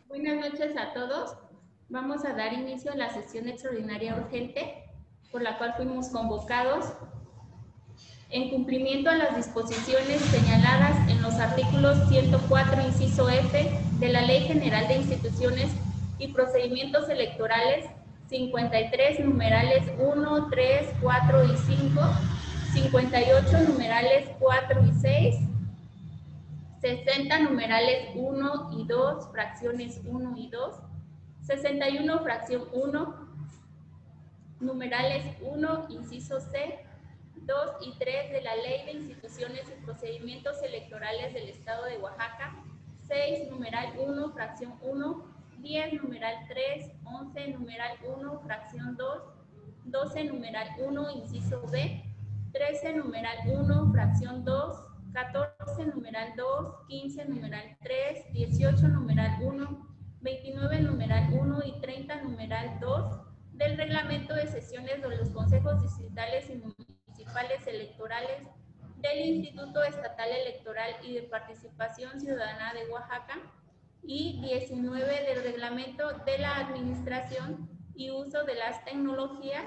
Buenas noches a todos. Vamos a dar inicio a la sesión extraordinaria urgente por la cual fuimos convocados en cumplimiento a las disposiciones señaladas en los artículos 104, inciso F de la Ley General de Instituciones y Procedimientos Electorales 53, numerales 1, 3, 4 y 5, 58, numerales 4 y 6, 60, numerales 1 y 2, fracciones 1 y 2, 61, fracción 1, numerales 1, inciso C, 2 y 3 de la Ley de Instituciones y Procedimientos Electorales del Estado de Oaxaca, 6, numeral 1, fracción 1, 10, numeral 3, 11, numeral 1, fracción 2, 12, numeral 1, inciso B, 13, numeral 1, fracción 2, 14, numeral 2, 15, numeral 3, 18, numeral 1, 29, numeral 1 y 30, numeral 2 del reglamento de sesiones de los consejos distritales y municipales electorales del Instituto Estatal Electoral y de Participación Ciudadana de Oaxaca y 19 del reglamento de la administración y uso de las tecnologías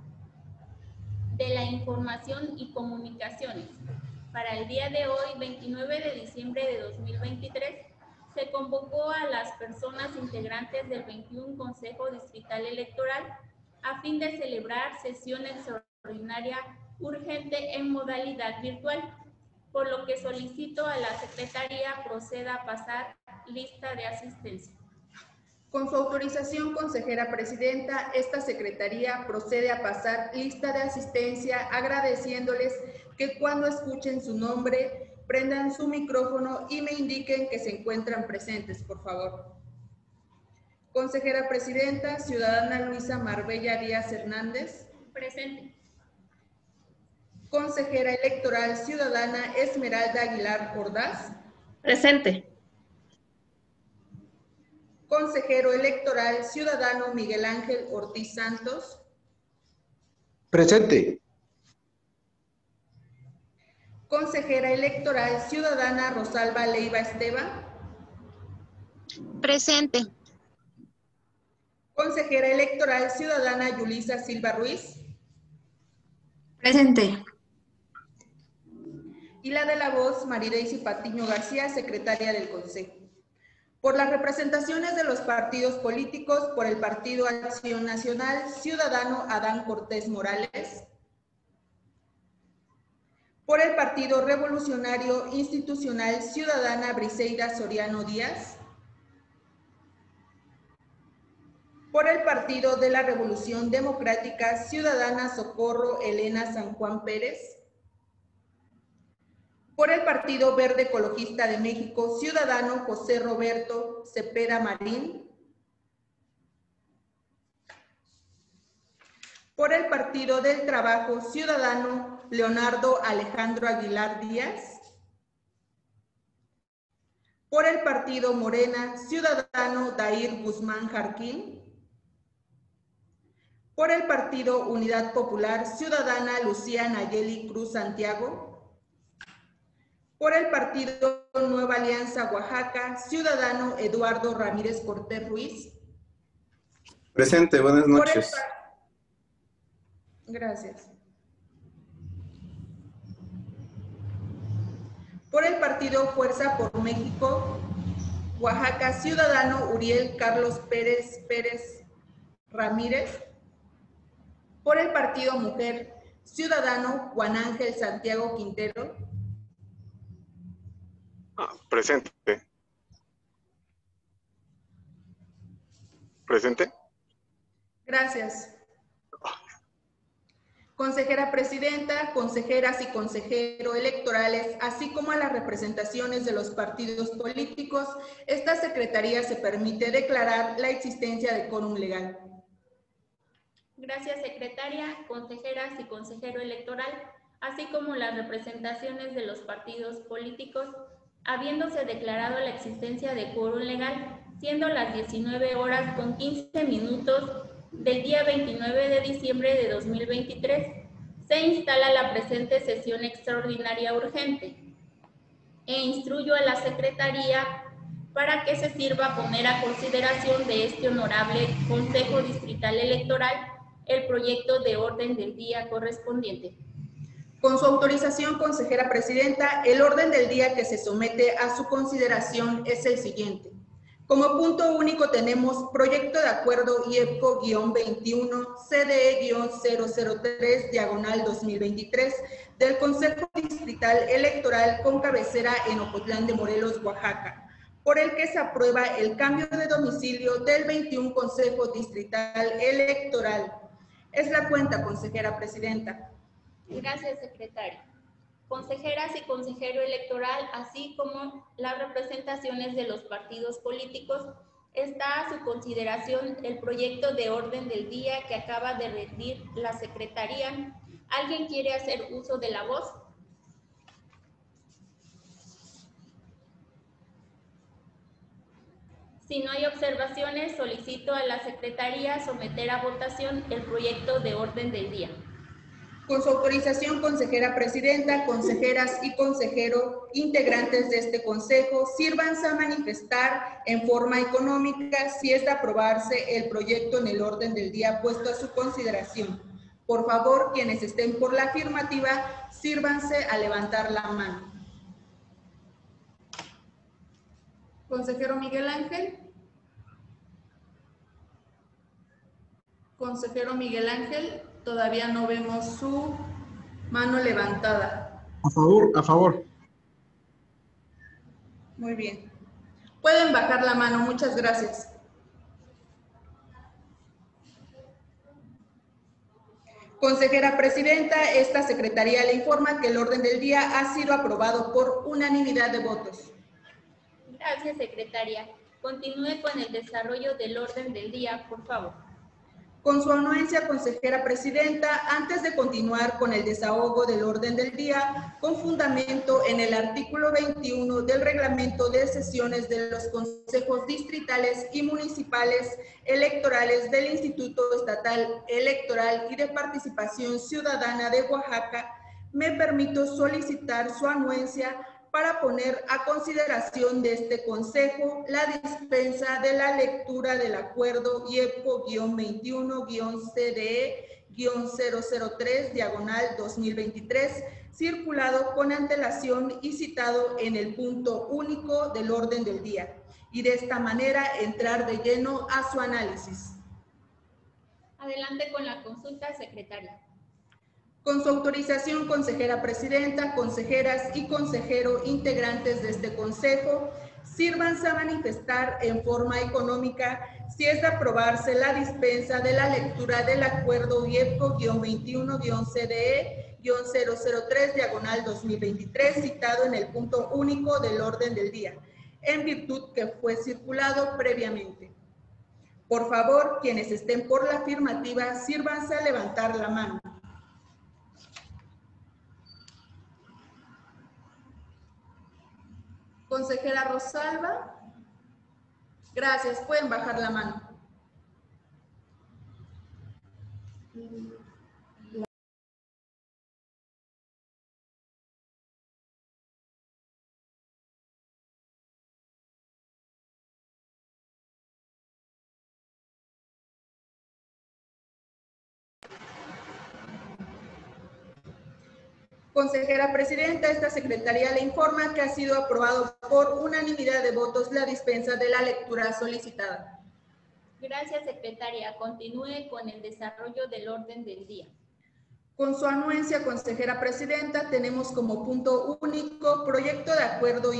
de la información y comunicaciones. Para el día de hoy, 29 de diciembre de 2023, se convocó a las personas integrantes del 21 Consejo Distrital Electoral a fin de celebrar sesión extraordinaria urgente en modalidad virtual, por lo que solicito a la Secretaría proceda a pasar lista de asistencia. Con su autorización, consejera presidenta, esta secretaría procede a pasar lista de asistencia, agradeciéndoles que cuando escuchen su nombre, prendan su micrófono y me indiquen que se encuentran presentes, por favor. Consejera presidenta, ciudadana Luisa Marbella Díaz Hernández. Presente. Consejera electoral ciudadana Esmeralda Aguilar Ordaz. Presente. Consejero electoral ciudadano Miguel Ángel Ortiz Santos. Presente. Consejera electoral ciudadana Rosalba Leiva Esteban. Presente. Consejera electoral ciudadana Yulisa Silva Ruiz. Presente. Y la de la voz, Marideisi Patiño García, secretaria del Consejo. Por las representaciones de los partidos políticos, por el Partido Acción Nacional, ciudadano Adán Cortés Morales. Por el Partido Revolucionario Institucional, ciudadana Briseida Soriano Díaz. Por el Partido de la Revolución Democrática, ciudadana Socorro Elena San Juan Pérez. Por el Partido Verde Ecologista de México, ciudadano José Roberto Cepeda Marín. Por el Partido del Trabajo, ciudadano Leonardo Alejandro Aguilar Díaz. Por el Partido Morena, ciudadano Dair Guzmán Jarquín. Por el Partido Unidad Popular, ciudadana Lucía Nayeli Cruz Santiago. Por el Partido Nueva Alianza Oaxaca, ciudadano Eduardo Ramírez Cortés Ruiz. Presente, buenas noches. Gracias. Por el Partido Fuerza por México, Oaxaca, ciudadano Uriel Carlos Pérez Ramírez. Por el Partido Mujer, ciudadano Juan Ángel Santiago Quintero. Presente. ¿Presente? Gracias. Consejera presidenta, consejeras y consejero electorales, así como a las representaciones de los partidos políticos, esta secretaría se permite declarar la existencia de quórum legal. Gracias, secretaria, consejeras y consejero electoral, así como las representaciones de los partidos políticos, habiéndose declarado la existencia de quórum legal, siendo las 19 horas con 15 minutos del día 29 de diciembre de 2023, se instala la presente sesión extraordinaria urgente e instruyo a la Secretaría para que se sirva a poner a consideración de este honorable Consejo Distrital Electoral el proyecto de orden del día correspondiente. Con su autorización, consejera presidenta, el orden del día que se somete a su consideración es el siguiente. Como punto único tenemos proyecto de acuerdo IEPCO-21 CDE-003 del Consejo Distrital Electoral con cabecera en Ocotlán de Morelos, Oaxaca, por el que se aprueba el cambio de domicilio del 21 Consejo Distrital Electoral. Es la cuenta, consejera presidenta. Gracias, secretaria. Consejeras y consejero electoral, así como las representaciones de los partidos políticos, está a su consideración el proyecto de orden del día que acaba de rendir la Secretaría. ¿Alguien quiere hacer uso de la voz? Si no hay observaciones, solicito a la Secretaría someter a votación el proyecto de orden del día. Con su autorización, consejera presidenta, consejeras y consejero, integrantes de este consejo, sírvanse a manifestar en forma económica si es de aprobarse el proyecto en el orden del día puesto a su consideración. Por favor, quienes estén por la afirmativa, sírvanse a levantar la mano. Consejero Miguel Ángel. Consejero Miguel Ángel, todavía no vemos su mano levantada. A favor, a favor. Muy bien. Pueden bajar la mano, muchas gracias. Consejera presidenta, esta secretaría le informa que el orden del día ha sido aprobado por unanimidad de votos. Gracias, secretaria. Continúe con el desarrollo del orden del día, por favor. Con su anuencia, consejera presidenta, antes de continuar con el desahogo del orden del día, con fundamento en el artículo 21 del reglamento de sesiones de los consejos distritales y municipales electorales del Instituto Estatal Electoral y de Participación Ciudadana de Oaxaca, me permito solicitar su anuencia para poner a consideración de este Consejo la dispensa de la lectura del acuerdo IEPCO-21-CDE-003/2023, circulado con antelación y citado en el punto único del orden del día, y de esta manera entrar de lleno a su análisis. Adelante con la consulta, secretaria. Con su autorización, consejera presidenta, consejeras y consejero integrantes de este consejo, sírvanse a manifestar en forma económica si es de aprobarse la dispensa de la lectura del acuerdo IEPCO-21-CDE-003/2023 citado en el punto único del orden del día, en virtud que fue circulado previamente. Por favor, quienes estén por la afirmativa, sírvanse a levantar la mano. Consejera Rosalba. Gracias, pueden bajar la mano. Consejera presidenta, esta secretaría le informa que ha sido aprobado por unanimidad de votos la dispensa de la lectura solicitada. Gracias, secretaria. Continúe con el desarrollo del orden del día. Con su anuencia, consejera presidenta, tenemos como punto único proyecto de acuerdo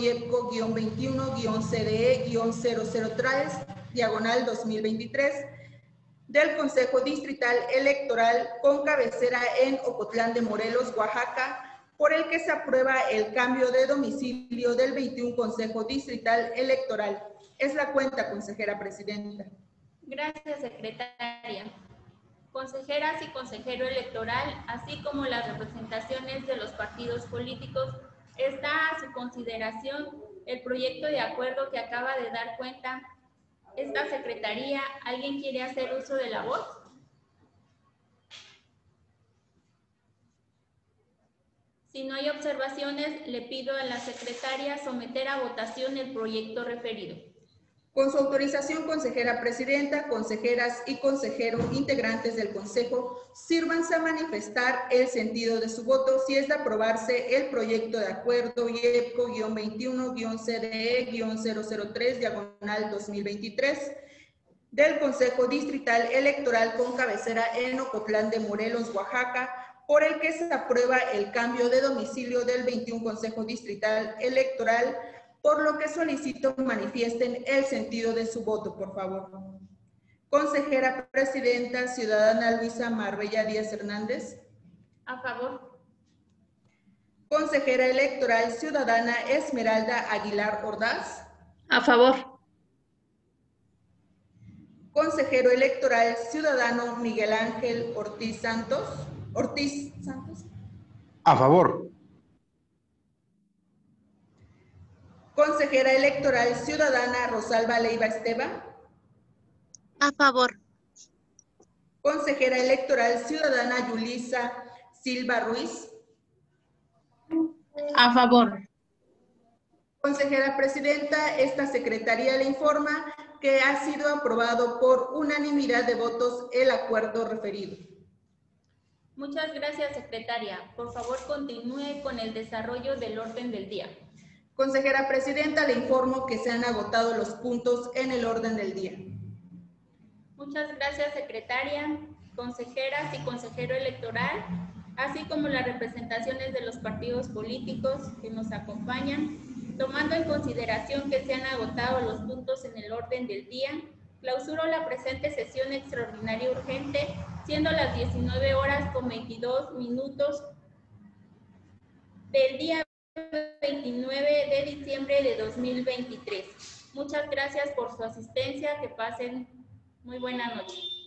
IEPCO-21-CDE-003/2023 del Consejo Distrital Electoral con cabecera en Ocotlán de Morelos, Oaxaca, por el que se aprueba el cambio de domicilio del 21 Consejo Distrital Electoral. Es la cuenta, consejera presidenta. Gracias, secretaria. Consejeras y consejero electoral, así como las representaciones de los partidos políticos, está a su consideración el proyecto de acuerdo que acaba de dar cuenta esta secretaría. ¿Alguien quiere hacer uso de la voz? Si no hay observaciones, le pido a la secretaria someter a votación el proyecto referido. Con su autorización, consejera presidenta, consejeras y consejeros integrantes del consejo, sírvanse a manifestar el sentido de su voto si es de aprobarse el proyecto de acuerdo IEPCO-21-CDE-003/2023 del Consejo Distrital Electoral con cabecera en Ocotlán de Morelos, Oaxaca, por el que se aprueba el cambio de domicilio del 21 Consejo Distrital Electoral, por lo que solicito manifiesten el sentido de su voto, por favor. Consejera presidenta, ciudadana Luisa Marbella Díaz Hernández. A favor. Consejera electoral, ciudadana Esmeralda Aguilar Ordaz. A favor. Consejero electoral, ciudadano Miguel Ángel Ortiz Santos. A favor. Consejera electoral, ciudadana Rosalba Leiva Esteban. A favor. Consejera electoral, ciudadana Yulisa Silva Ruiz. A favor. Consejera presidenta, esta secretaría le informa que ha sido aprobado por unanimidad de votos el acuerdo referido. Muchas gracias, secretaria. Por favor, continúe con el desarrollo del orden del día. Consejera presidenta, le informo que se han agotado los puntos en el orden del día. Muchas gracias, secretaria, consejeras y consejero electoral, así como las representaciones de los partidos políticos que nos acompañan. Tomando en consideración que se han agotado los puntos en el orden del día, clausuro la presente sesión extraordinaria urgente, siendo las 19:22 del día 29 de diciembre de 2023. Muchas gracias por su asistencia. Que pasen muy buena noche.